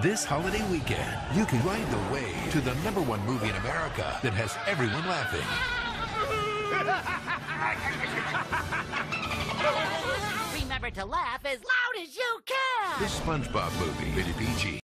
This holiday weekend, you can ride the wave to the #1 movie in America that has everyone laughing. Remember to laugh as loud as you can! This SpongeBob movie, rated PG.